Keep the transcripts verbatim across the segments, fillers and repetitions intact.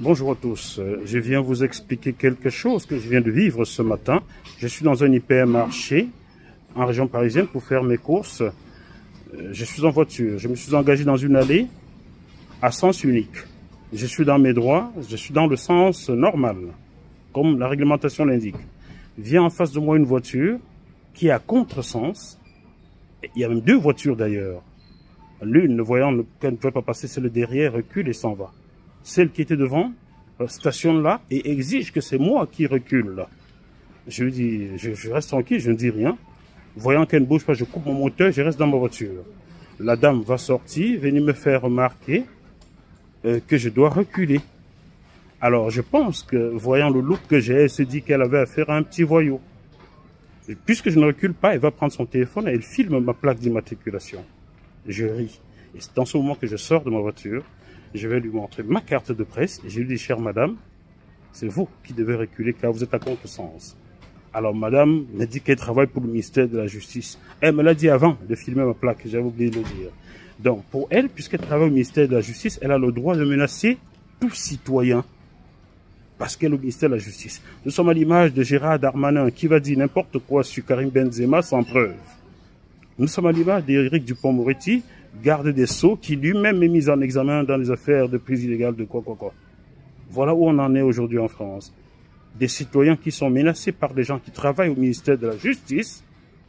Bonjour à tous, je viens vous expliquer quelque chose que je viens de vivre ce matin. Je suis dans un hypermarché en région parisienne pour faire mes courses. Je suis en voiture, je me suis engagé dans une allée à sens unique. Je suis dans mes droits, je suis dans le sens normal, comme la réglementation l'indique. Vient en face de moi une voiture qui est à contresens. Il y a même deux voitures d'ailleurs. L'une, ne voyant qu'elle ne pouvait pas passer, c'est le derrière, recule et s'en va. Celle qui était devant stationne là et exige que c'est moi qui recule là. Je lui dis, je, je reste tranquille, je ne dis rien. Voyant qu'elle ne bouge pas, je coupe mon moteur, je reste dans ma voiture. La dame va sortir, venir me faire remarquer euh, que je dois reculer. Alors je pense que, voyant le look que j'ai, elle se dit qu'elle avait affaire à un petit voyou. Et puisque je ne recule pas, elle va prendre son téléphone et elle filme ma plaque d'immatriculation. Je ris. Et c'est dans ce moment que je sors de ma voiture. Je vais lui montrer ma carte de presse et je lui dis, chère madame, c'est vous qui devez reculer car vous êtes à contresens. Alors madame me dit qu'elle travaille pour le ministère de la Justice. Elle me l'a dit avant de filmer ma plaque, j'avais oublié de le dire. Donc pour elle, puisqu'elle travaille au ministère de la Justice, elle a le droit de menacer tout citoyen. Parce qu'elle est au ministère de la Justice. Nous sommes à l'image de Gérard Darmanin qui va dire n'importe quoi sur Karim Benzema sans preuve. Nous sommes à l'image d'Éric Dupond-Moretti, garde des Sceaux, qui lui-même est mis en examen dans les affaires de prise illégale de quoi, quoi, quoi. Voilà où on en est aujourd'hui en France. Des citoyens qui sont menacés par des gens qui travaillent au ministère de la Justice,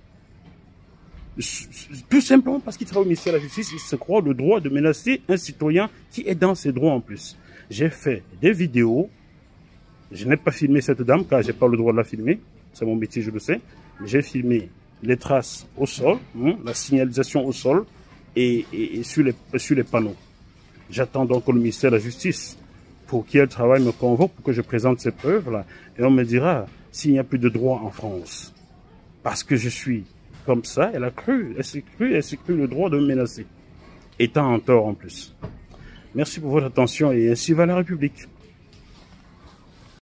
tout simplement parce qu'ils travaillent au ministère de la Justice, ils se croient le droit de menacer un citoyen qui est dans ses droits en plus. J'ai fait des vidéos, je n'ai pas filmé cette dame car j'ai pas le droit de la filmer, c'est mon métier, je le sais, mais j'ai filmé les traces au sol, hein, la signalisation au sol, Et, et, et sur, les, sur les panneaux. J'attends donc le ministère de la Justice pour qui elle travaille me convoque pour que je présente ces preuves-là. Et on me dira s'il n'y a plus de droit en France. Parce que je suis comme ça, elle a cru, elle s'est cru, elle s'est cru le droit de me menacer. Étant en tort en plus. Merci pour votre attention et ainsi va la République.